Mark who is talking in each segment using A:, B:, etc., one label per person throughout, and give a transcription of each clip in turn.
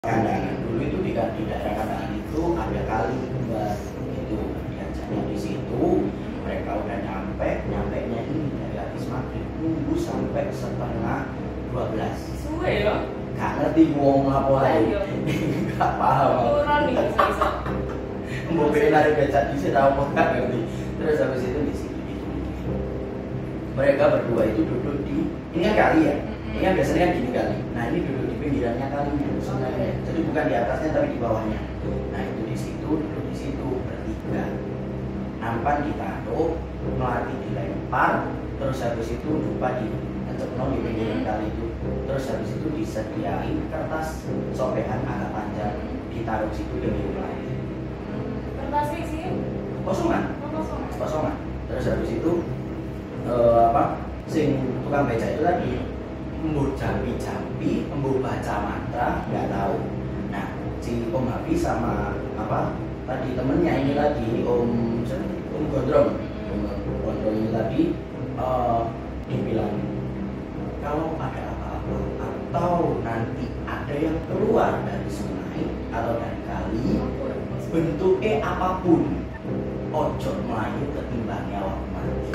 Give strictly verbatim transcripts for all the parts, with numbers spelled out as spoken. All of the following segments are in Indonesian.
A: Kandangan dulu itu di, di daerah Kandangan itu ada kali buat itu diajaknya di situ. Mereka udah nyampe, nyampe nya ini dari habis maghrib nunggu sampai setengah dua belas.
B: Suwe ya?
A: Gak ngerti wong apa lagi. Gak paham.
B: Turun nih bisa-bisa.
A: Mau pengen lari becak di sini apa gak ngerti. Terus habis itu di situ itu. Mereka berdua itu duduk di ini kan kali ya. Ini kan biasanya kan gini kali. Nah ini duduk di pinggirannya kalinya sebenarnya. Jadi bukan di atasnya tapi di bawahnya. Nah itu di situ duduk di situ bertiga. Nampan ditaruh, melati dilempar, terus habis itu lupa di kecepno di pinggiran kali itu. Terus habis itu disediain kertas sobekan agak panjang ditaruh situ demi melati.
B: Kertas sih?
A: Kosongan.
B: Kosongan.
A: Kosongan. Terus habis itu uh, apa? Sing tukang beca itu tadi embuh jampi-jampi, embuh baca mantra, nggak tahu. Nah, si Om Hafi sama apa tadi temennya ini tadi Om Om Gondrong, Om Gondrong ini tadi uh, dibilang kalau ada apa-apa atau nanti ada yang keluar dari sungai atau dari kali bentuknya apapun, ojo melayu ketimbang nyawa mati.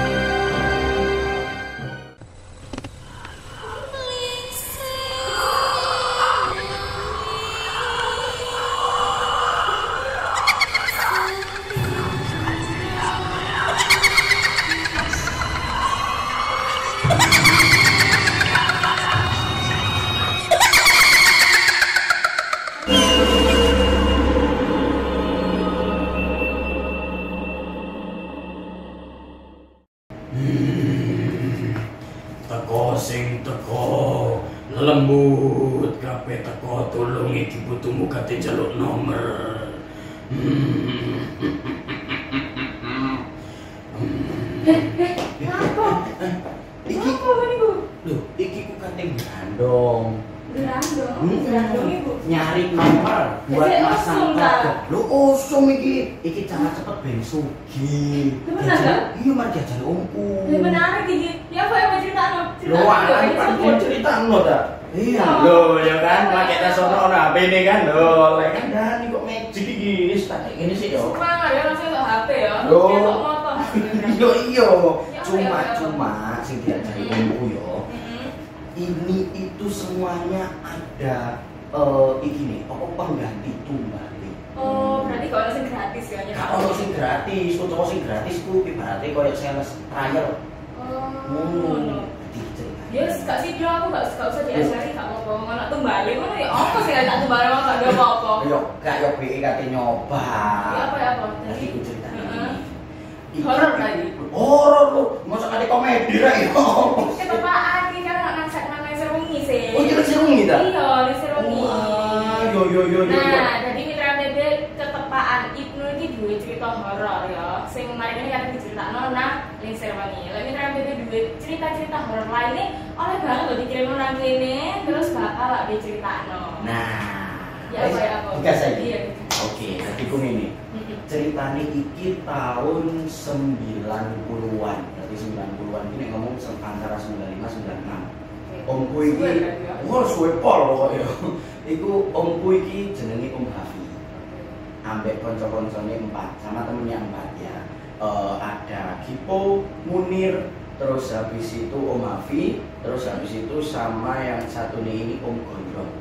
C: Teko sing teko lembut kabeh teko tulung iki putumu kate njaluk nomor.
B: Eh, eh, apa?
A: Iki
B: Apa ini Bu?
A: lho, iki ku kate grandong.
B: Gerandong,
A: Hmm,
B: gerandong ibu.
A: nyari nomor buat
B: Jadi
A: masang
B: usum, tak?
A: kode. Lho usum iki. Iki cara cepet ben sugih.
B: Bener, tak?
A: Iya mari diajari omku.
B: Ya benar gini. Ya apa yang mau cerita no?
A: Lho ana kan mau critakno ta? Iya. Lho ya kan pakai tas ono ono H P ini kan lho. Lek kan dani kok magic iki wis tak ngene sih yo.
B: Sumpah nggak ya langsung ke H P ya.
A: Loh.
B: Kayak motor.
A: Yo iya.
B: Ya,
A: Cuma
B: ya, ya.
A: cuma sing diajari omku yo. Ini itu semuanya ada uh, iki nih, apa pengganti tumbal.
B: Oh, berarti kalau ada yang gratis ya?
A: Gak ono sing gratis, utawa sing gratis ku ibaratnya koyo sales trial.
B: Oh, no.
A: Dicerita.
B: Ya, gak sih dia aku gak gak usah diajari gak apa-apa. Ngono tumbale ngono ya apa sih gak tumbale mah gak ada apa-apa.
A: Yo, gak yo B E kate nyoba.
B: Ya apa ya apa?
A: Jadi ku cerita
B: Heeh.
A: ini.
B: Horor lagi.
A: Horor lu, masa kate komedi ra yo.
B: Ketepaan iki kan nang nang nang Serwengi sih.
A: Oh, kita Serwengi ta?
B: Iya, di Serwengi.
A: Wah, yo yo yo yo.
B: Nah, jadi Mitra Bebe ketepaan Ibnu iki duwe cerita horor ya. Sing kemarin ini kan diceritakno nang ning Serwengi. Lah Mitra Bebe duwe cerita-cerita horor lainnya oleh banget lho dikirimno nang kene terus bakal lak diceritakno.
A: Nah,
B: Ya apa ya apa?
A: Tiga saja.
B: Iya.
A: Oke, jadi ku ini. Ceritanya iki tahun sembilan puluhan. Berarti sembilan puluhan ini ngomong antara sembilan puluh lima sembilan puluh enam. Omku iki, wah suwe pol pokoknya. Iku omku iki jenenge Om Hafi. Ambek kanca-kancane empat, sama temennya empat ya. Uh, ada Gipo, Munir, terus habis itu Om Hafi, terus habis itu sama yang satu nih ini Om Gondrong.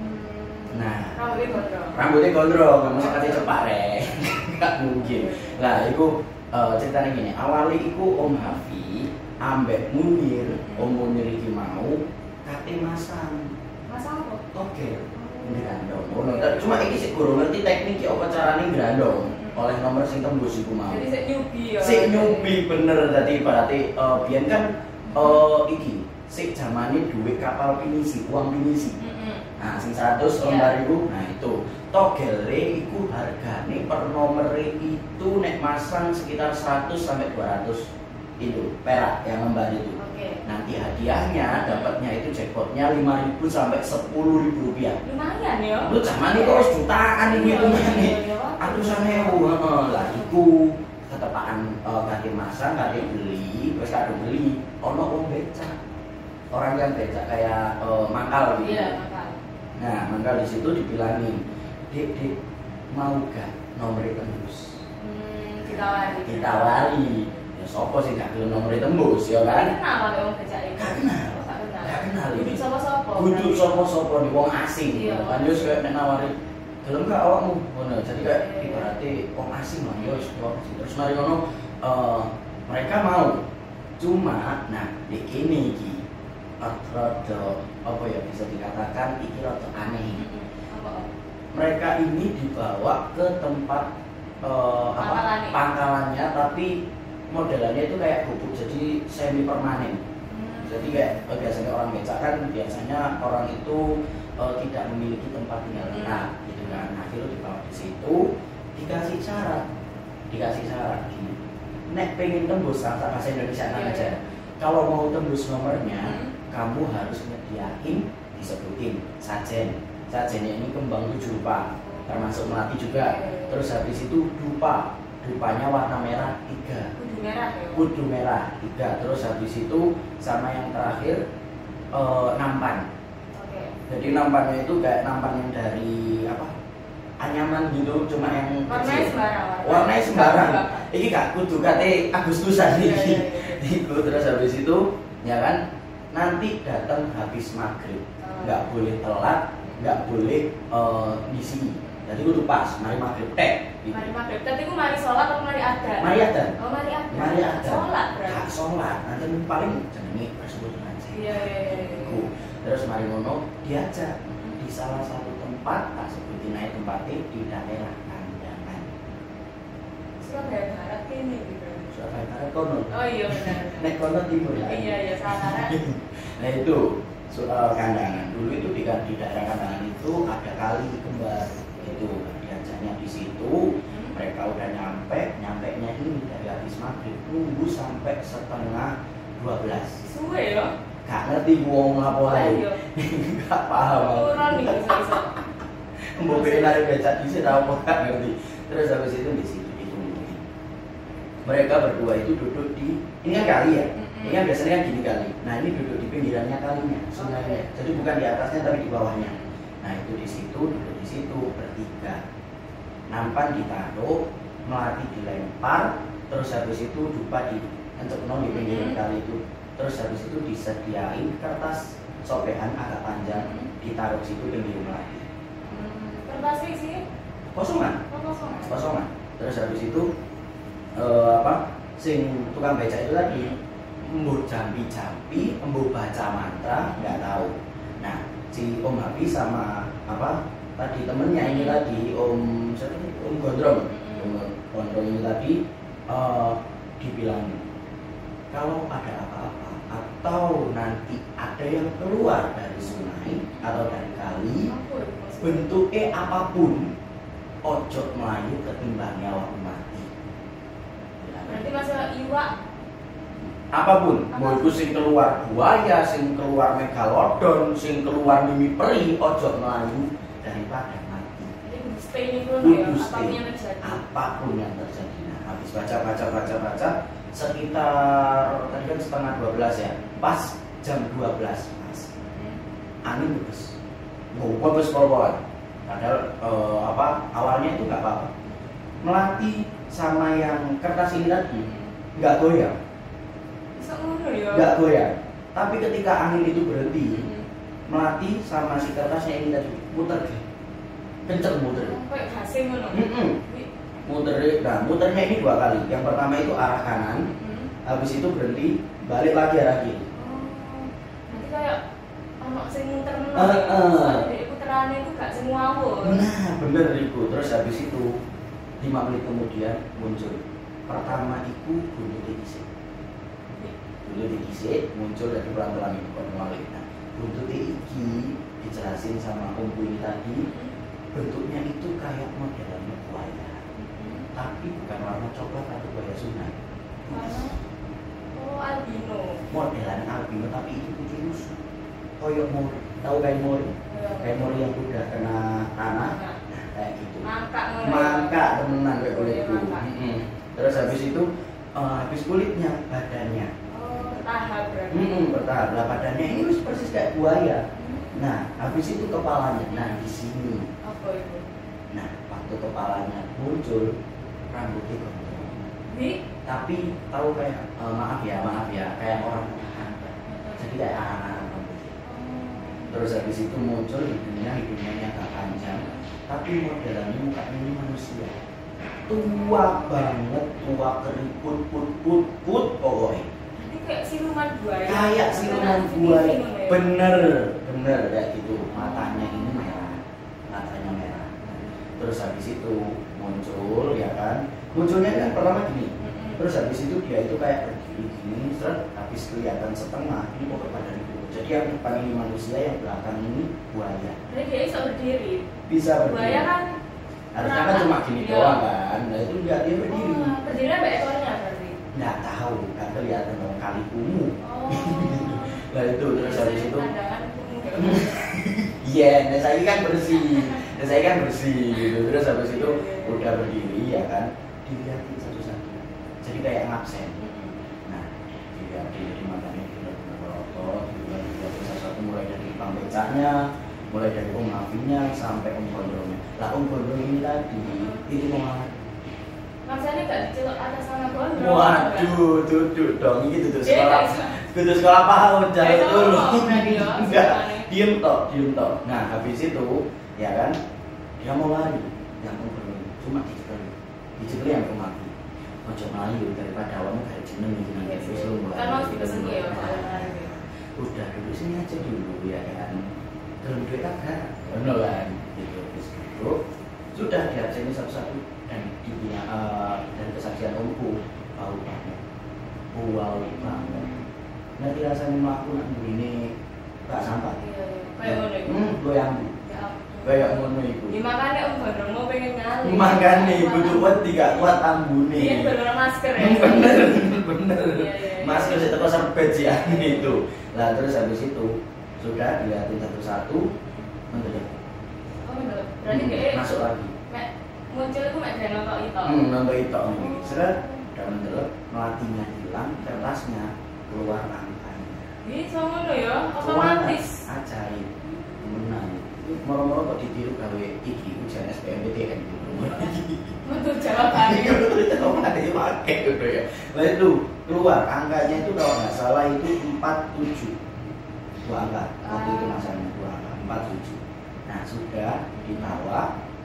A: Nah,
B: Rambutnya gondrong.
A: rambutnya gondrong, nggak masa katanya cepak rek. Nggak mungkin. Nah, itu uh, ceritanya gini. Awalnya itu Om Hafi, ambek Munir, Om Munir iki mau kate masang.
B: Masang apa?
A: Oke, grandong. Oh, no. Cuma iki sih guru ngerti tekniknya apa caranya grandong. Oleh nomor sing tembus iku mau.
B: Jadi sik nyubi ya.
A: Sik nyubi bener tadi berarti uh, biyen kan uh, iki sik zamane duit kapal pinisi, uang pinisi. Nah, sing seratus lembar itu, nah itu togele itu harganya per nomor itu nek masang sekitar seratus sampai dua ratus itu perak yang lembar itu.
B: Oke.
A: Nanti hadiahnya dapatnya itu jackpotnya lima ribu sampai sepuluh ribu rupiah.
B: Lumayan ya.
A: Lu zaman itu harus jutaan ini hitungannya. Atusan ewu, lah itu ketepaan uh, kate masang, kate beli, terus kate beli, ono wong becak. Orang yang becak kayak uh, mangkal gitu.
B: Iya, mangkal.
A: Nah, maka di situ dibilangin, dek dek mau gak nomor tembus?
B: Hmm, ditawari.
A: Ditawari. Ya sopo sih gak gelem nomor tembus ya kan?
B: Kenal kalau wong becak itu?
A: Gak kenal.
B: Oh, gak kenal.
A: Gak kenal.
B: Kudu sapa-sapa.
A: Kudu sapa-sapa nih wong asing.
B: Iya.
A: Kan yo kayak nek nawari gelem gak awakmu ngono. Jadi kayak
B: Iya.
A: ibaratnya wong asing lah yo terus mari ngono eh, mereka mau. Cuma nah di kene iki rada apa ya bisa dikatakan iki rada aneh.
B: Apa?
A: Mereka ini dibawa ke tempat eh, apa
B: Pangkalannya.
A: pangkalannya tapi modelannya itu kayak gubuk jadi semi permanen.
B: Hmm.
A: Jadi kayak eh, biasanya orang becak kan biasanya orang itu eh, tidak memiliki tempat tinggal tetap gitu kan. Akhirnya dibawa di situ dikasih syarat, dikasih syarat gini. Nek pengen tembus bahasa bahasa Indonesia
B: Iya,
A: aja.
B: iya.
A: Kalau mau tembus nomornya,
B: Hmm.
A: kamu harus nyediain disebutin sajen. Sajennya ini kembang tujuh rupa, termasuk melati juga.
B: Iya.
A: Terus habis itu dupa, dupanya warna merah tiga.
B: Kudu merah ya.
A: Kudu merah tiga. Terus habis itu sama yang terakhir eh, nampan.
B: Oke.
A: Jadi nampannya itu kayak nampan yang dari apa? Anyaman gitu, cuma yang
B: Warnanya
A: kecil.
B: sembarang.
A: Warnanya sembarang.
B: Enggak.
A: Iki gak kudu kate Agustusan
B: Iya,
A: iki.
B: iya, iya.
A: Iku terus habis itu ya kan nanti datang habis maghrib.
B: Hmm.
A: Nggak boleh telat, nggak boleh eh, ngisi. Jadi kudu pas, mari maghrib teh. Gitu.
B: Mari maghrib. Tapi ku mari sholat atau mari adan?
A: Mari adan.
B: Oh, mari adan.
A: Mari adan.
B: Sholat berarti.
A: Hak sholat, nanti paling jenenge persebut aja.
B: Iya, iya, iya.
A: Iku. Terus mari ngono diajak di salah satu tempat, tak sebutin naik tempatnya di daerah Kandangan.
B: Surabaya Barat kene gitu.
A: Surabaya Barat kono.
B: Oh iya benar.
A: Nek kono timur ya.
B: Iya, iya salah.
A: Nah itu soal Kandangan. Dulu itu di, di daerah Kandangan itu ada kali kembar itu diajaknya di situ. Mereka udah nyampe, nyampe nya ini dari habis maghrib nunggu sampai setengah dua belas.
B: Suwe ya.
A: Gak ngerti wong lapor
B: Ayo.
A: gak paham.
B: Turun nih bisa-bisa.
A: Mbok pengen narik becak di sini apa gak ngerti. Terus habis itu di situ ditungguin. Mereka berdua itu duduk di ini kan kali ya. Ini kan biasanya kan gini kali. Nah ini duduk di pinggirannya kalinya, sungainya. Jadi bukan di atasnya tapi di bawahnya. Nah itu di situ duduk di situ bertiga. Nampan ditaruh, melati dilempar, terus habis itu dupa di encepno di pinggir kali itu. Terus habis itu disediain kertas sobekan agak panjang ditaruh situ pinggir melati.
B: Kertasnya sih.
A: Kosongan.
B: Oh, kosong.
A: Kosongan. Terus habis itu eh, apa? Sing tukang becak itu tadi embuh jampi-jampi, embuh baca mantra, nggak tahu. Nah, si Om Habi sama apa? Tadi temennya ini tadi Om siapa ini? Om Gondrong. Om Gondrong ini tadi eh, dibilangin kalau ada apa-apa atau nanti ada yang keluar dari sungai atau dari kali
B: Apa itu maksudnya?
A: bentuknya apapun ojo melayu ketimbang nyawa mati.
B: Berarti masalah iwak.
A: Apapun,
B: Apa?
A: mau itu sing keluar buaya, sing keluar megalodon, sing keluar mimi peri, ojo melayu daripada mati.
B: Jadi kudu stay nih dulu ya.
A: Kudu stay.
B: Apapun yang terjadi.
A: Apapun yang terjadi. Nah, habis baca baca baca baca sekitar tadi kan setengah dua belas ya, pas jam dua belas mas, angin bebes, mau bebes pol-polan. Padahal eh, apa awalnya itu nggak apa-apa. Melati sama yang kertas ini tadi nggak goyang,
B: Bisa ngono ya.
A: nggak goyang. Tapi ketika angin itu berhenti, melati sama si kertasnya ini tadi muter, kenceng muter.
B: Kayak gasing ngono.
A: Mm-mm. Muter, nah muternya ini dua kali. Yang pertama itu arah kanan,
B: Hmm.
A: habis itu berhenti, balik lagi arah kiri.
B: Oh. Nanti kayak ono sing muter ngono.
A: Eh, eh.
B: Soalnya dari puterannya itu gak semua ngawur.
A: Nah bener itu. Terus habis itu lima menit kemudian muncul. Pertama itu buntut diisik, buntut diisik muncul dari pelan-pelan itu kembali. Nah buntut iki dijelasin sama Om ini tadi, bentuknya itu kayak modelannya buaya, tapi bukan warna coklat atau buaya sungai.
B: Karena oh albino.
A: Modelan albino tapi itu kucing lusuh. Koyok mori, tahu kayak mori? Kayak mori yang udah kena tanah, nah, kayak gitu.
B: Mangka ngono.
A: Mangka temenan kayak kulit itu.
B: Mangka.
A: Mm-mm. Terus habis itu eh, habis kulitnya, badannya.
B: Oh, bertahap berarti.
A: Mm-mm, bertahap lah badannya ini persis kayak buaya. Nah, habis itu kepalanya. Nah, di sini.
B: Apa itu?
A: Nah, waktu kepalanya muncul, rambutnya gondrong.
B: Di?
A: Tapi tahu kayak eh, maaf ya, maaf ya, kayak orang tahan. Jadi kayak anak-anak rambutnya. Terus habis itu muncul hidungnya, hidungnya agak panjang. Tapi modelannya mukanya ini manusia. Tua banget, tua keriput, put, put, put, pokoknya.
B: Ini kayak siluman buaya.
A: Kayak siluman buaya. Bener, bener kayak gitu. Matanya ini merah, matanya merah. Terus habis itu muncul, ya kan? Munculnya kan pertama gini. Terus habis itu dia itu kayak berdiri gini, terus habis kelihatan setengah. Ini pokoknya badan itu. Jadi yang depan ini manusia, yang belakang ini buaya.
B: Jadi dia bisa berdiri.
A: Bisa berdiri.
B: Buaya kan
A: harusnya kan cuma gini
B: iya.
A: doang kan. Nah itu dia dia berdiri.
B: Oh, berdiri ada ekornya berarti.
A: Nggak tahu, nggak kelihatan dong kali ungu.
B: Oh.
A: Nah itu terus habis itu.
B: Pandangan ungu ya.
A: Iya, nah saya kan bersih, nah saya kan bersih gitu. Terus habis itu udah berdiri ya kan, dilihatin satu-satu. Jadi kayak ngabsen. Nah, dilihatin jadi matanya benar-benar melotot, dilihatin satu-satu mulai dari tukang becaknya, mulai dari om Afinya sampai om Gondrongnya. Lah om Gondrong ini tadi itu mau ngapain?
B: Maksudnya gak dicelok atas sama gondrong.
A: Waduh, duduk dong, ini tuh
B: Dia
A: sekolah,
B: gak bisa.
A: tuh sekolah PAUD,
B: Dia
A: jangan dulu.
B: ngomong berarti ya,
A: Enggak,
B: sekolahnya.
A: diem toh, diem toh. Nah habis itu, ya kan, dia mau lari, yang mau berlari, cuma dicekali, dicekali yang mau mati. Ojo melayu daripada awalnya kayak jeneng gitu nanti terus lu mulai.
B: Kan harus dipesen ya, kalau lari.
A: Udah duduk sini aja dulu ya kan, terus duit agak, bener kan, gitu. Terus duduk, sudah diabseni satu-satu dan dibilang uh, dan kesaksian omku bau banget, bau banget. Nanti rasanya melaku nak ini gak sampah.
B: Iya, kayak ngono iku.
A: Hmm, goyang.
B: Ya ampun.
A: Kayak ngono iku.
B: Ya makanya om gondrong mau pengen ngali.
A: Makanya ibu tuh kuat tiga kuat ambune.
B: Iya, bener masker ya.
A: Bener, bener.
B: Iya, iya, iya.
A: Masker saya teko serbet sih itu. Lah terus habis itu sudah dilihatin satu-satu mendelep.
B: Oh, bener. Berarti
A: Hmm,
B: dia
A: masuk lagi.
B: mek muncul itu mek dia nonton itu.
A: Hmm, nonton itu nih. Seret udah mendelep, melatinya hilang, kertasnya keluar angkanya.
B: Ini sama lo ya, otomatis.
A: Ajaib. Menang. Moro-moro kok ditiru gawe iki ujian S B M P T N gitu.
B: Untuk jawabannya.
A: Jawabannya pakai gitu ya. Nah itu keluar angkanya itu kalau nggak salah itu empat puluh tujuh. Dua angka. Waktu itu masanya dua angka empat puluh tujuh. Nah sudah dibawa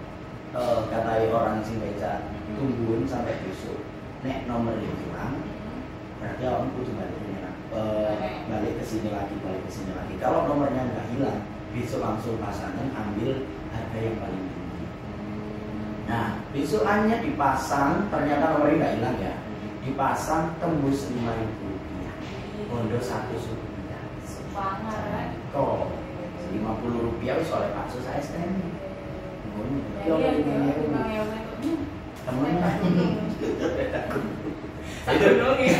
A: eh, katai orang sing beca tungguin sampai besok. Nek nomor hilang berarti awakmu kudu balik uh, balik ke sini lagi, balik ke sini lagi. Kalau nomornya nggak hilang, besok langsung pasangan ambil harga yang paling tinggi. Nah, besokannya dipasang, ternyata nomornya nggak hilang ya. Dipasang tembus lima ribu rupiah. Bondo satu rupiah.
B: Sepangar kan.
A: Kok lima puluh rupiah wis oleh Pak Sus A S N. Ngono.
B: Iya, iya, memang ya betul.
A: Temenan.
B: Itu gunungnya.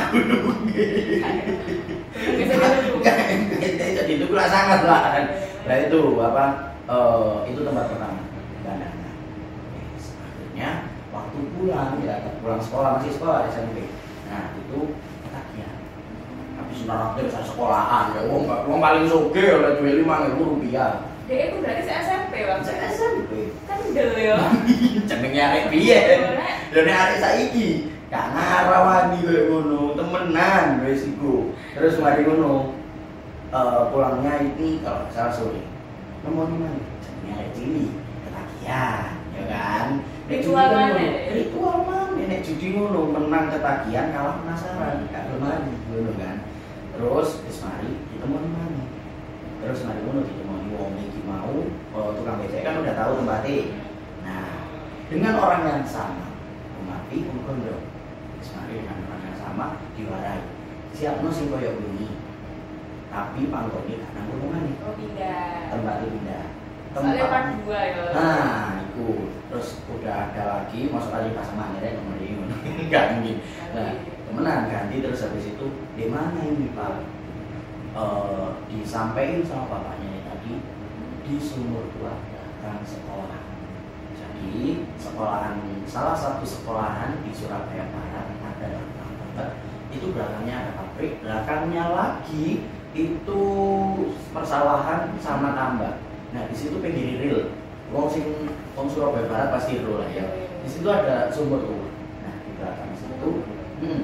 A: Jadi itu kurang sangat lah kan. Nah itu apa? Uh, itu tempat pertama bandana. Akhirnya waktu pulang ya pulang sekolah masih sekolah S M P. Nah itu ketagihan. Habis naraktir saya sekolahan ya, wong wong paling soge oleh duit lima ribu rupiah.
B: Dia itu berarti saya S M P bang.
A: Saya S M P.
B: Kan del ya.
A: Jenenge arek piye? Lha nek arek saiki gak ngarawani koyo ngono, temenan wis iku. Terus mari ngono. Uh, pulangnya ini kalau salah sore. Nomor mana? Jenenge arek cilik, ketagihan, ya kan?
B: Ritual mana?
A: Ritual mana? Nek judi ngono, menang ketagihan, kalah penasaran, gak lemari ngono kan. Terus wis mari ketemu mana? Terus mari ngono ditemoni wong iki mau, oh, tukang becak kan udah tahu tempatnya. Nah, dengan orang yang sama, mati Om Gondrong. Mari dengan orang yang sama diwarai. Siapno sing koyo wingi. Tapi panggone gak nang omongane.
B: Oh pindah.
A: Tempatnya pindah.
B: Soalnya part dua ya.
A: Nah, itu terus udah ada lagi masuk lagi pasangan ya nomor ini. Enggak mungkin. Nah, temenan ganti terus habis itu di mana ini Pak? Uh, disampaikan sama bapaknya tadi di sumur belakang sekolah. Jadi sekolahan salah satu sekolahan di Surabaya Barat ada belakang itu belakangnya ada pabrik, belakangnya lagi itu persawahan sama tambak. Nah di situ pinggir real. Wong sing wong Surabaya Barat pasti real lah ya. Di situ ada sumur tuh. Nah di belakang situ, hmm,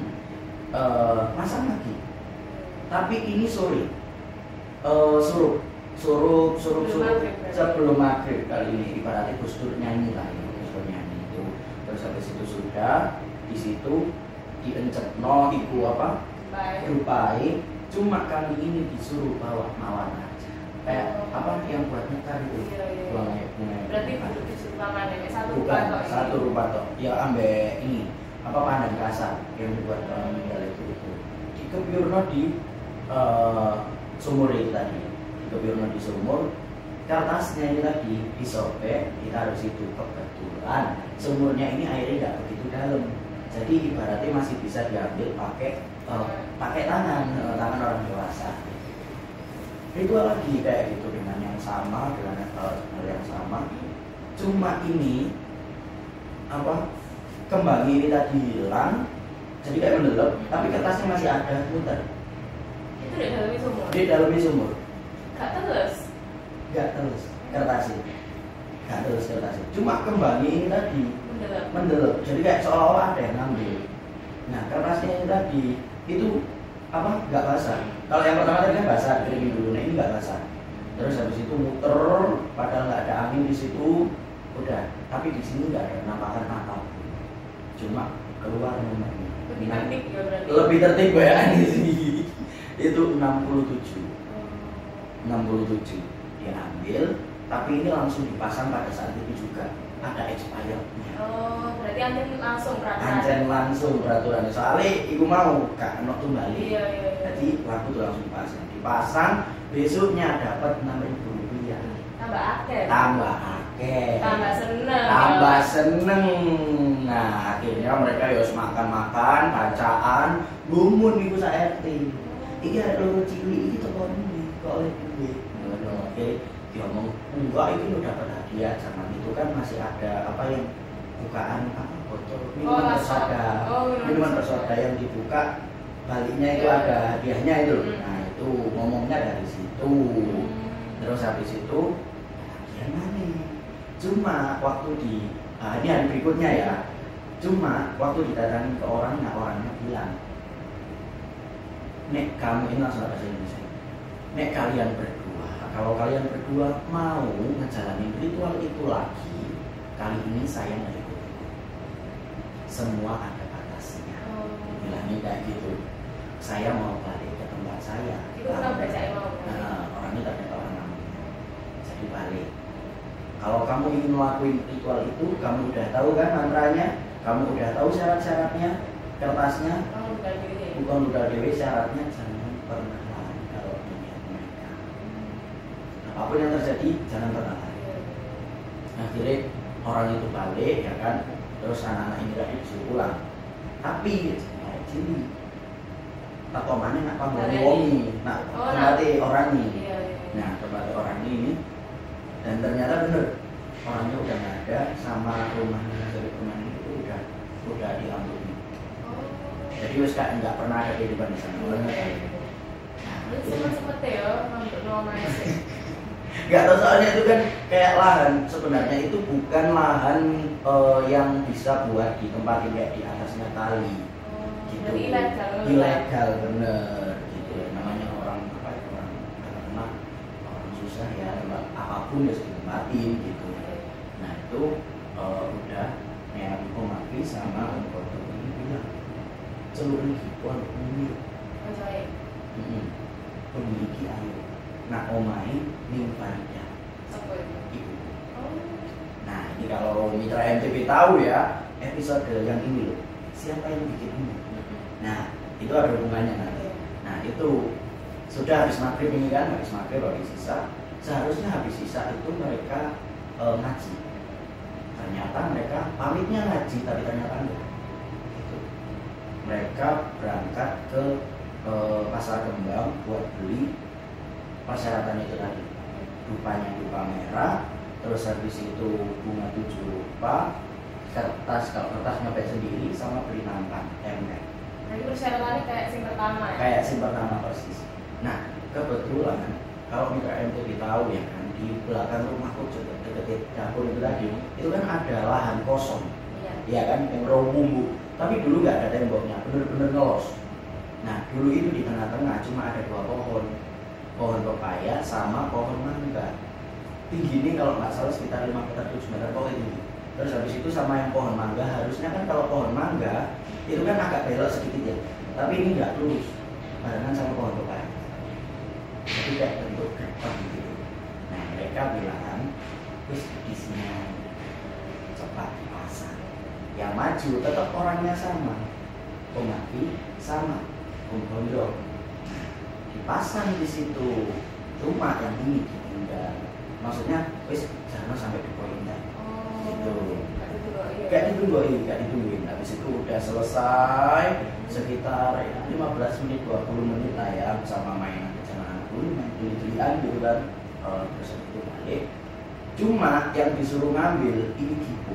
A: uh, masang lagi. Tapi ini sore, uh, surup, surup, surup, surup sebelum maghrib kali ini. Ibaratnya Gus Dur nyanyi lah, ya. Gus Dur nyanyi itu. Terus habis itu sudah di situ diencepno ibu apa? Dupai. Cuma kali ini disuruh bawa mawar aja. Kayak oh. apa yang buat nyekar itu?
B: Iya, iya.
A: Buangnya bunga.
B: Berarti disuruh tangan ini satu
A: Bukan,
B: rupa toh.
A: Satu rupa toh. Ya ambek ini apa pandang kasar yang dibuat orang meninggal itu itu. Dikebiurno di uh, sumur itu tadi. Dikebiurno di sumur. Kertasnya ini tadi disobek, ditaruh situ. Kebetulan sumurnya ini airnya nggak begitu dalam. Jadi ibaratnya masih bisa diambil pakai uh, pakai tangan, uh, tangan orang dewasa. Ritual lagi kayak gitu dengan yang sama, dengan hal uh, yang sama. Cuma ini apa? Kembang ini tadi hilang, jadi kayak mendelep, tapi kertasnya masih ada, muter.
B: Itu di dalamnya sumur.
A: Di dalamnya sumur.
B: Gak terus.
A: Gak terus kertasnya. Gak terus kertasnya. Cuma kembang ini tadi
B: Mendelep.
A: mendelep, jadi kayak seolah-olah ada yang ngambil. Nah kertasnya ini tadi itu apa? Nggak basah. Kalau yang pertama tadi kan basah, dikeringin dulu. Nah ini nggak basah. Terus habis itu muter, padahal nggak ada angin di situ, udah. Tapi di sini nggak ada nampakan apa. Cuma keluar nomornya.
B: Lebih tertib ya berarti.
A: Lebih tertib ya di sini. Itu enam puluh tujuh. enam puluh tujuh dia ambil, tapi ini langsung dipasang pada saat itu juga. Ada expirednya.
B: Oh, berarti anjing langsung peraturan.
A: Anjing langsung peraturan. Soalnya iku mau gak ono tumbali.
B: Iya, iya, iya.
A: Jadi laku tuh langsung dipasang. Dipasang, besoknya dapat enam ribu rupiah.
B: Tambah akeh.
A: Tambah akeh.
B: Tambah seneng.
A: Tambah seneng. Nah, akhirnya mereka ya makan-makan, bacaan, gumun iku sak R T. Iki ada loro cilik iki teko ndi kok oleh duit. Ngono. Oke, diomong enggak itu udah dapat hadiah. Zaman itu kan masih ada apa yang bukaan apa botol minuman bersoda.
B: Oh,
A: Minuman bersoda yang dibuka baliknya itu
B: yeah.
A: ada hadiahnya itu.
B: Hmm.
A: Nah, itu ngomongnya dari situ.
B: Hmm.
A: Terus habis itu hadiah mana? Cuma waktu di ah, ini hari berikutnya ya. Cuma waktu didatangi ke orangnya, orangnya bilang, "Nek kamu ini langsung bahasa Indonesia. Nek kalian berdua, kalau kalian berdua mau ngejalanin ritual itu lagi, kali ini saya nggak ikut. Semua ada batasnya."
B: Oh.
A: Bilangnya kayak gitu. Saya mau balik ke tempat saya.
B: Itu kan baca mau.
A: Nah, orangnya tak ada orang namanya. Jadi balik. Kalau kamu ingin melakukan ritual itu, kamu udah tahu kan mantranya, kamu udah tahu syarat-syaratnya, kertasnya,
B: Oh, bukan gini.
A: bukan udah dewi syaratnya, jangan pernah lari kalau melihat mereka. Apapun yang terjadi, jangan pernah lari. Akhirnya orang itu balik, ya kan, terus anak-anak ini tadi disuruh pulang. Tapi kayak cili, tak mana nak panggil wongi, nak
B: Oh,
A: kembali orang ini.
B: Iya, iya.
A: Nah, kembali orang ini, dan ternyata bener orangnya udah nggak ada, sama rumahnya dari rumahnya itu udah udah diambil.
B: Oh.
A: Jadi wes kak nggak pernah ada kehidupan di sana. Orangnya kayak gitu.
B: Lu sempet-sempet ya untuk nomor sih.
A: Nggak tahu soalnya itu kan kayak lahan, sebenarnya itu bukan lahan uh, yang bisa buat ditempatin kayak di atasnya tali.
B: Oh,
A: Gitu.
B: jadi ilegal.
A: Ilegal bener gitu. Namanya orang apa ya, orang anak orang susah ya, tempat apapun ya ditempatin gitu. Nah itu uh, udah yang Om Afi sama Om Koto ini bilang seluruh ribuan umur
B: Mencari.
A: memiliki air. Nah omai ning Farida
B: Apa itu?
A: ibu.
B: Oh.
A: Nah ini kalau mitra M T V tahu ya episode yang ini loh, siapa yang bikin ini? Nah itu ada hubungannya nanti. Nah itu sudah habis maghrib ini kan, habis maghrib habis sisa. Seharusnya habis sisa itu mereka e, ngaji. Ternyata mereka pamitnya ngaji, tapi ternyata enggak. Gitu. Mereka berangkat ke e, pasar kembang buat beli persyaratan itu tadi. Rupanya dupa merah, terus habis itu bunga tujuh rupa, kertas, kalau kertas nyopet sendiri, sama beli nampan, tempe.
B: Jadi persyaratannya kayak sing pertama ya?
A: Kayak sim pertama persis. Nah, kebetulan kalau Mitra M T tahu ya kan, di belakang rumahku juga dekat dapur itu tadi, itu kan ada lahan kosong,
B: Iya.
A: ya kan, yang rawa bumbu. Tapi dulu nggak ada temboknya, bener-bener ngelos. Nah dulu itu di tengah-tengah cuma ada dua pohon, pohon pepaya sama pohon mangga. Tingginya kalau nggak salah sekitar lima meter tujuh meter pokoknya tinggi. Terus habis itu sama yang pohon mangga, harusnya kan kalau pohon mangga itu kan agak belok sedikit ya, tapi ini nggak lurus, barengan sama pohon pepaya. Jadi kayak bentuk gerbang gitu. Nah mereka bilang, wis di sini cepat dipasang. Yang maju tetap orangnya sama, Pemafi sama Om Bondo. Dipasang di situ, cuma yang ini ditinggal. Maksudnya, wis jangan sampai di poin
B: Oh.
A: gitu.
B: Iya.
A: Kayak ditungguin, kayak ditungguin. Habis itu udah selesai sekitar ya, lima belas menit, dua puluh menit lah ya, sama main kejangan aku, main beli-belian gitu kan. Uh, terus itu balik. Cuma yang disuruh ngambil ini Gipu.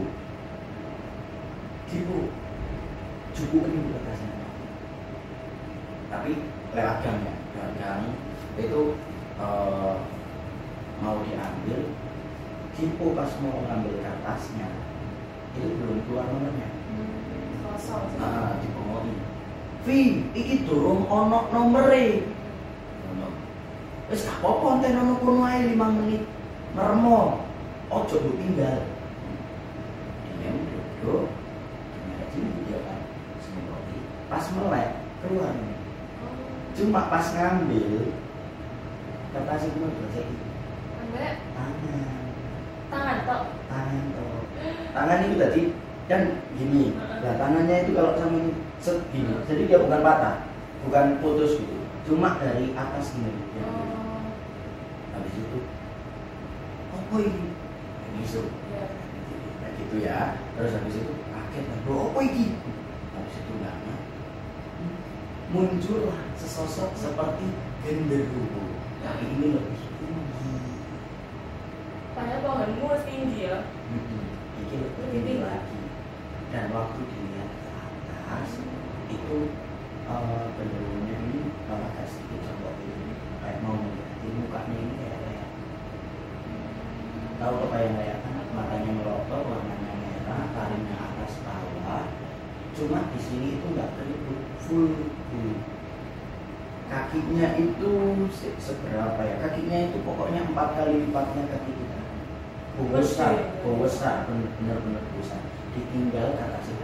A: Gipu. Cukup ini bukan kasihnya. Tapi lewat gang ya, lewat gang itu uh, mau diambil. Gipu pas mau ngambil kertasnya itu belum keluar nomornya.
B: Hmm, kosong sih.
A: Ah, dipongoni. Vi, iki durung ono nomere. Ono. Wis gak apa-apa enten ono kono ae lima menit. Meremo. Ojo mbok tinggal. Dia duduk. Dia sini dia kan. Semproti. Pas melek keluar.
B: Oh.
A: Cuma pas ngambil kertas itu berarti
B: Ambek
A: tangan.
B: tangan tok.
A: Tangan toh. Tangan itu tadi kan gini. Nah, tangannya itu kalau sama ini set gini. Jadi dia bukan patah, bukan putus gitu. Cuma dari atas gini. Ya.
B: Oh.
A: Habis itu apa ini? Ini so.
B: Iya.
A: Kayak gitu ya. Terus habis itu kaget kan, "Bro, apa ini?" Habis itu lama muncullah sesosok seperti genderuwo. Tapi ini lebih tinggi.
B: Padahal pohonmu tinggi ya.
A: Hmm, ini lebih tinggi lagi. Dan waktu dilihat ke atas itu uh, benderungnya ini malah agak sedikit contoh ini kayak mau melihatin mukanya ini kayak kayak tahu apa yang kayak kan matanya melotot, warnanya merah, taringnya atas bawah. Cuma di sini itu nggak keriput, full full. Kakinya itu se- seberapa ya? Kakinya itu pokoknya empat kali lipatnya kaki kita. Besar, besar, benar-benar besar. Ditinggal kata sih.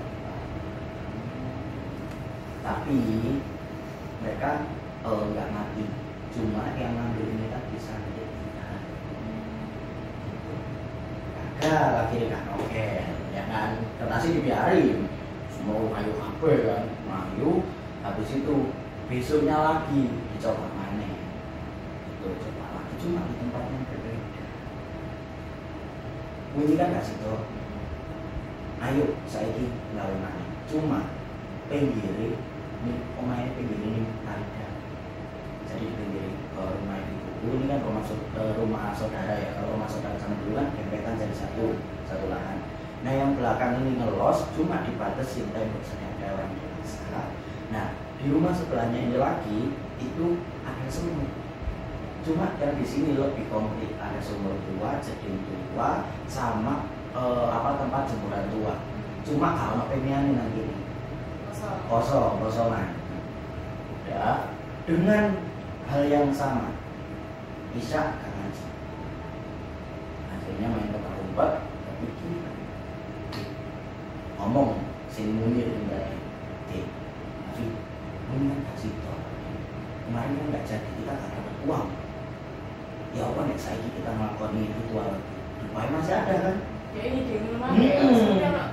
A: Tapi mereka eh, nggak mati, cuma yang ngambil ini tadi sakit. Gagal akhirnya kan oke, ya kan kertasnya dibiarin, mau kayu apa kan, mayu. Habis itu besoknya lagi dicoba mana, itu coba lagi cuma di tempat yang berbeda. Bunyi kan kasih tau, ayo saiki gawe mana, cuma pinggiri ini omahe pinggiri ini ada. Jadi di pinggir uh, rumah ibu ini kan rumah uh, rumah saudara ya. Kalau rumah saudara sama dulu kan dempetan jadi satu satu lahan. Nah yang belakang ini ngelos cuma dibatasi tembok ada orang dewasa. Nah di rumah sebelahnya ini lagi itu ada sumur. Cuma yang di sini lebih komplit, ada sumur tua, jeding tua, sama uh, apa tempat jemuran tua. Cuma kalau pengen nanti
B: Kosong.
A: kosong kosongan udah dengan hal yang sama bisa kan ngaji akhirnya main petak umpet tapi kita ngomong sin munir enggak eh tapi munir kasih tau kemarin kan nggak jadi kita nggak dapat uang ya apa nih saya kita melakukan ritual rupanya masih ada kan
B: Ya ini di rumah
A: Hmm.
B: ya. Maksudnya nak.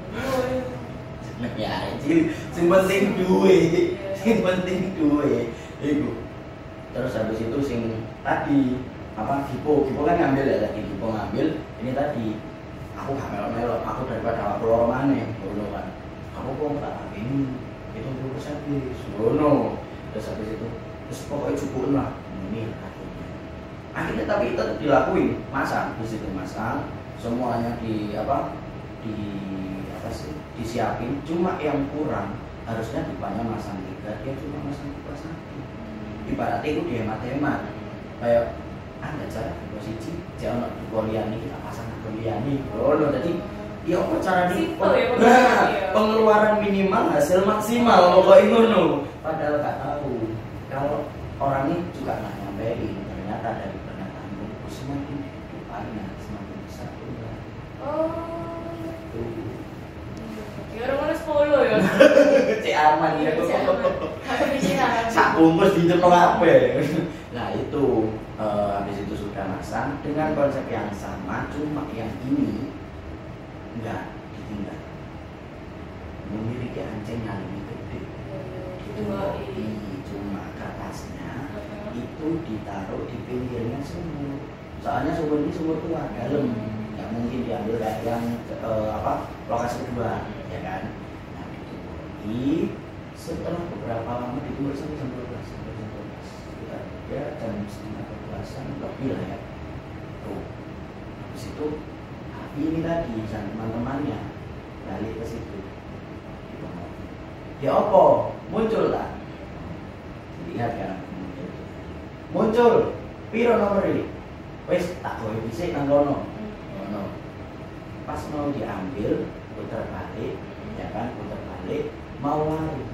A: ya jadi yang penting duwe yang penting duwe itu terus habis itu sing tadi apa Gipo Gipo kan ngambil ya tadi Gipo ngambil ini tadi aku gak melok-melok aku daripada aku loro maneh ngono kan aku kok tak ini itu puluh persen bis ngono terus habis itu terus pokoknya cukup lah ini akhirnya akhirnya tapi tetap dilakuin masang di situ masang semuanya di apa di apa sih disiapin cuma yang kurang harusnya depannya masang tiga dia cuma masang tiga satu ibaratnya itu dihemat-hemat kayak ah nggak cara posisi jangan di kuliah ini kita pasang di kuliah ini oh no jadi ya apa cara di
B: Simple ya,
A: nah,
B: pengeluaran.
A: pengeluaran minimal hasil maksimal pokoknya ngono padahal nggak tahu kalau orang ini juga nggak nyampein ternyata dari pernyataan buku semakin depannya semakin besar juga
B: Oh.
A: tuh
B: Ya orang mana sepuluh ya.
A: cek aman ya
B: Cek aman. Aku pikiran.
A: sak bungkus di jepang apa nah itu eh, habis itu sudah masang dengan konsep yang sama cuma yang ini enggak ditinggal memiliki anceng yang lebih gede itu lebih cuma kertasnya itu ditaruh di pinggirnya sumur soalnya sumur ini sumur tua dalam nggak mungkin diambil kayak yang eh, apa lokasi kedua ya kan nah itu di setelah beberapa lama ditunggu sampai jam dua belas sampai jam dua belas sekitar ya jam setengah dua belasan lebih lah ya tuh habis itu Api ini tadi dan teman-temannya balik ke situ ya opo muncul lah lihat kan muncul muncul piro nomor ini wes tak boleh bisa nang kono kono pas mau diambil putar balik ya kan putar balik mau lari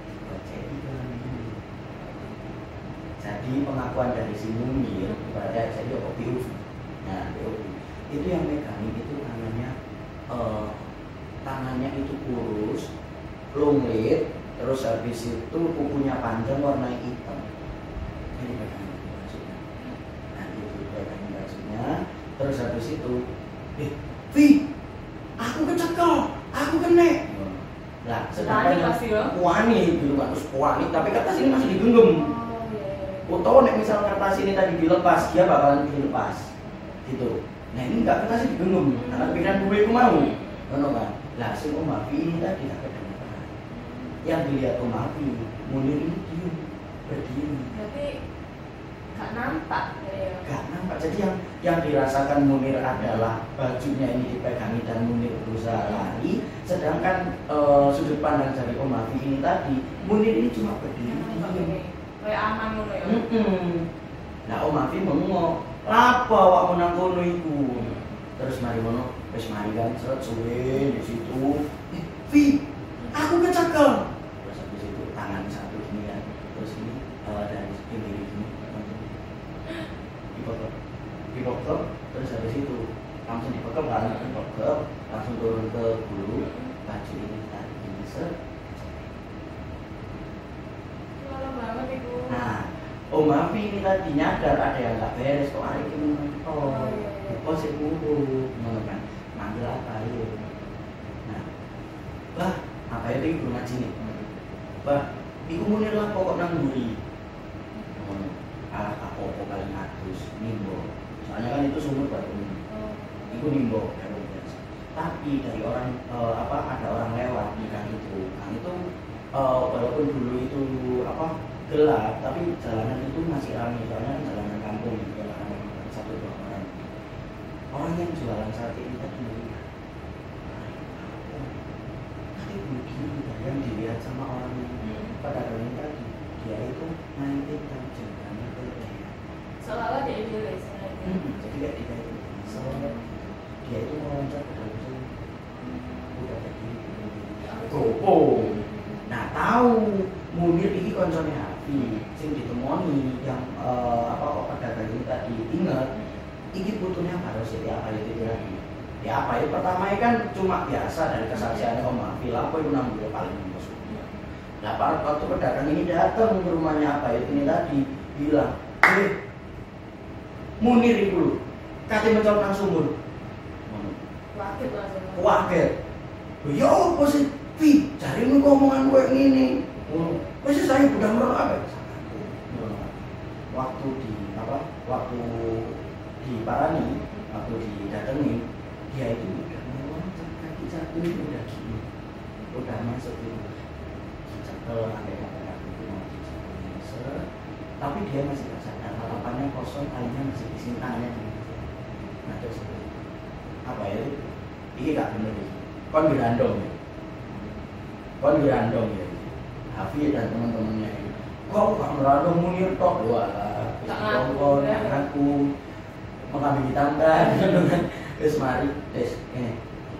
A: jadi pengakuan dari si Munir berarti jadi O P U nah P O V itu yang mekanik itu tangannya eh, tangannya itu kurus lunglit terus habis itu kukunya panjang warna hitam ini pegangan bajunya nah itu pegangan bajunya terus habis itu eh Vi aku kecekel aku kena lah sedangkan kuani gitu kan terus kuani tapi kertas ini masih digenggam atau nek misal kertas ini tadi dilepas dia bakalan dilepas gitu nah ini enggak kertas digenggam karena pikiran gue itu mau ngono kan lah si Om Afi ini tadi tak kedengaran yang dilihat Om Afi Munir ini diem berdiri
B: berarti gak nampak ya
A: gak nampak jadi yang yang dirasakan Munir adalah bajunya ini dipegangi dan Munir berusaha lari sedangkan uh, sudut pandang dari Om Afi ini tadi Munir ini cuma berdiri diem
B: kayak aman ngono ya.
A: Heeh. Nah Om Afi mengomong, "Lapo awakmu nang kono iku?" Terus mari ngono, wis mari kan seret suwe di situ. Eh, Vi, aku kecekel. Terus habis itu tangan satu gini kan. Terus ini uh, dari pinggir gini. Dipotong. Dipotong terus habis itu langsung dipotong kan, dipotong, langsung turun ke bulu baju ini tadi set. Nah, Om Afi ini tadi nyadar ada yang nggak beres kok hari ini menonton, kok sih buruk, kan? Manggil apa ya? Nah, bah, apa itu ibu ngaji nih? Bah, ibu Munir lah pokok nang buri. Alah apa paling atus nimbo. Soalnya kan itu sumur baru ini. Ibu nimbo, tapi dari orang uh, apa ada orang lewat di kan itu, kan itu uh, walaupun dulu itu apa gelap tapi jalanan itu masih ramai soalnya jalanan kampung jalanan satu dua orang orang yang jualan sate ini tadi melihat tadi begini yang dilihat sama orang yang pada ini tadi dia itu naikin jangkanya ke leher
B: seolah-olah dia itu guys
A: hmm, jadi kayak dia itu seolah dia itu meloncat ke dalam sini udah berdiri gopo nah tahu Munir ini koncone Afi sing ditemoni yang uh, apa pedagang ini tadi ingat ini butuhnya apa sih ya apa itu tadi ya apa itu pertama kan cuma biasa dari kesaksiannya Om Afi lah apa itu namanya paling masuk nah pada waktu pedagang ini datang ke rumahnya apa itu ini tadi bilang eh Munir itu katanya mencolok nang sumur
B: wakil langsung
A: wakil ya apa sih Vi cari lu ngomongan gue ini oh, pasti saya udah merokok apa? Waktu di apa? Waktu di Parani, waktu didatengin, dia itu udah meloncat kaki satu udah gini, udah masuk itu, dicekel sampai kaki itu mau dicekel, tapi dia masih nggak sadar, tatapannya kosong, talinya masih di sini tangannya di sini. Nah terus apa ya? Ini nggak bener ini, kon dirandong ya, kon dirandong ya. Afi dan teman-temannya itu kok gak ngerano munir tok wah
B: Tak
A: ngaku
B: ngaku, ya.
A: ngaku mengambil ditambah terus mari tes ini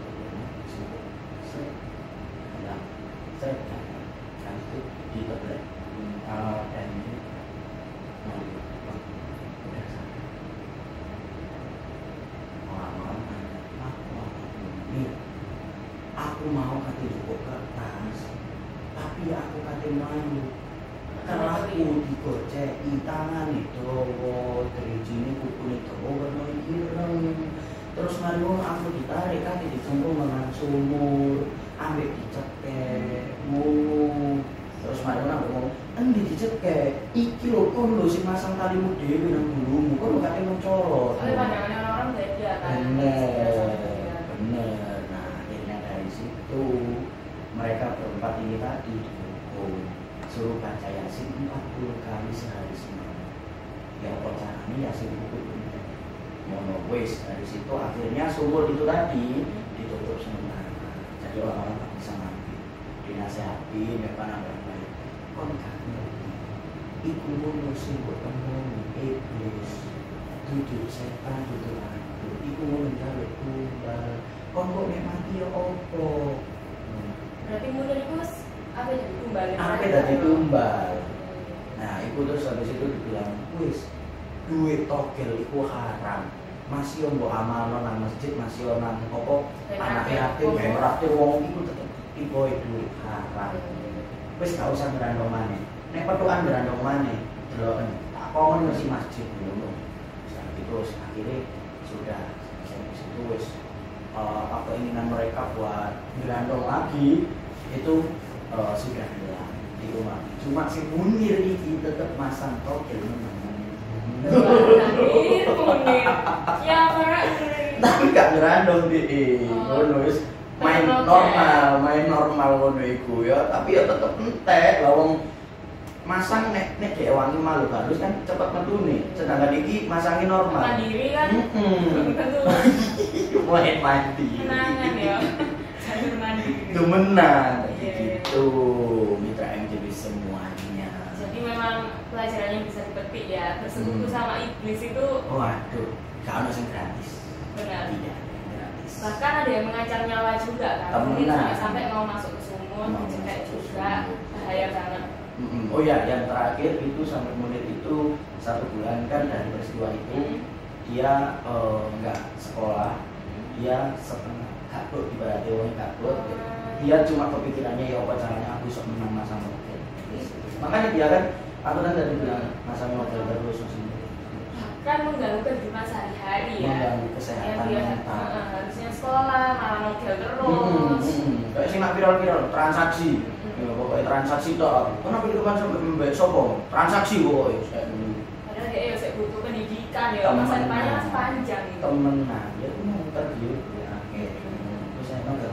A: saya kan itu di tablet dan ini udah sampai orang-orang ini aku mau kata cukup kertas tapi aku kata malu karena aku digoceki tangan itu terijini kuku itu warna ireng terus mari aku ditarik kaki dicemplung dengan sumur ambek dicekek ngono terus mari aku ngomong endi dicekek iki lho kon lho sing masang talimu dhewe nang bulumu kon kate mencorot
B: Oleh pandangan orang beda kan.
A: bener bener nah akhirnya dari situ mereka berempat ini tadi dihukum suruh baca Yasin empat puluh kali sehari semalam ya apa caranya Yasin hukum mono wis dari situ akhirnya sumur itu tadi ditutup sementara jadi orang-orang tak bisa mandi dinasehati mereka nambah baik kon gak ngerti iku ngono sing mbok temoni iblis duduk setan duduk aku iku ngono jaluk tumbal kon kok nek mati ya opo
B: Berarti mundur itu apa jadi tumbal?
A: apa dadi tumbal nah iku terus habis itu dibilang wis duit togel iku haram masih mbok amalno nang masjid masih nang apa anak yatim gawe raktir wong iku tetep tiboe duit haram wis gak usah ngerandong maneh nek petukan ngerandong maneh deloken tak kongen mesti masjid ngono sampai terus akhirnya sudah sampai situ wis uh, apa keinginan mereka buat ngerandong lagi itu uh, sudah hilang di rumah cuma si Munir iki tetep masang togel menang
B: Munir, Munir. Ya, karena
A: tapi gak ngerandong di ngono wis main normal, main normal ngono iku ya, tapi ya tetep entek lawang masang nek nek dhek wangi malu halus kan cepet metune. Sedangkan iki masangi normal.
B: mandiri kan.
A: Heeh.
B: Betul.
A: Main mandi.
B: Kenangan ya. Jalur mandiri.
A: Demenan
B: Iya, iya.
A: gitu. Mitra M J B semuanya.
B: Jadi memang pelajarannya bisa dipetik ya. Bersekutu
A: Hmm.
B: sama iblis itu
A: Waduh, gak ono sing gratis.
B: benar.
A: Tidak, gratis.
B: Bahkan ada yang mengancam nyawa juga kan. Mungkin
A: Temenan.
B: sampai mau masuk ke sumur,
A: Mau
B: dicekek
A: masuk ke
B: juga,
A: sumur.
B: bahaya banget.
A: Mm-mm. Oh ya, yang terakhir itu sampai Munir itu satu bulan kan dari peristiwa itu
B: Hmm.
A: dia eh, nggak sekolah, dia setengah kabut ibaratnya wong kabut. Dia cuma kepikirannya ya apa caranya aku bisa menang masa mobil. Makanya dia kan aku kan tadi bilang masa mobil terus masih
B: Kan mengganggu kehidupan sehari-hari ya.
A: mengganggu
B: Yang
A: kesehatan
B: dia
A: mental.
B: eh, harusnya sekolah, malah model terus.
A: Hmm, hmm. Kayak sing nak viral-viral transaksi.
B: Hmm.
A: Ya, pokoknya transaksi tok. Kenapa itu kan sampai mbek sopo? Transaksi pokoknya. Kayak dulu.
B: Padahal dia ya butuh pendidikan ya,
A: Temenan.
B: masa depannya masih panjang gitu.
A: Temenan, ya aku mau interview ya oke terus saya nonton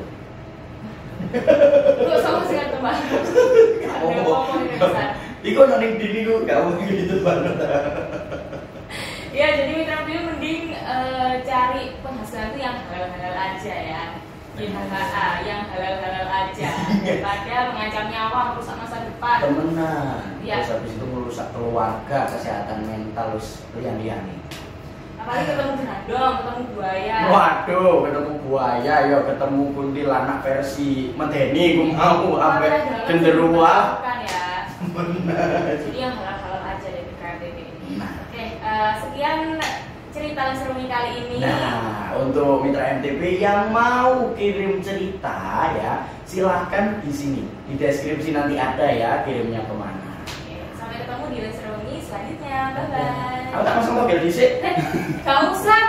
B: Lu sama sih kan teman. Ada apa-apa ini besar.
A: iku nang dini ku gak mau gitu banget
B: Ya jadi mitra video mending eh, cari penghasilan itu yang halal-halal aja ya. Yang halal, yang halal-halal aja daripada mengancam nyawa, merusak masa depan.
A: temenan
B: Iya.
A: terus habis itu merusak keluarga kesehatan mental terus lian-lian nih
B: Apalagi ketemu gerandong, ketemu buaya.
A: waduh ketemu buaya ya ketemu kuntilanak versi medeni ku mau sampai genderuwo
B: kan ya.
A: bener
B: Jadi yang halal-halal aja dari K R T V ini.
A: nah
B: Oke, eh, sekian cerita Seruni kali ini.
A: Nah, untuk mitra M T V yang mau kirim cerita ya, silahkan di sini di deskripsi nanti ada ya kirimnya kemana.
B: Oke, sampai ketemu di Seruni selanjutnya. Bye bye.
A: Aku tak masuk mobil di sini.
B: Gak usah.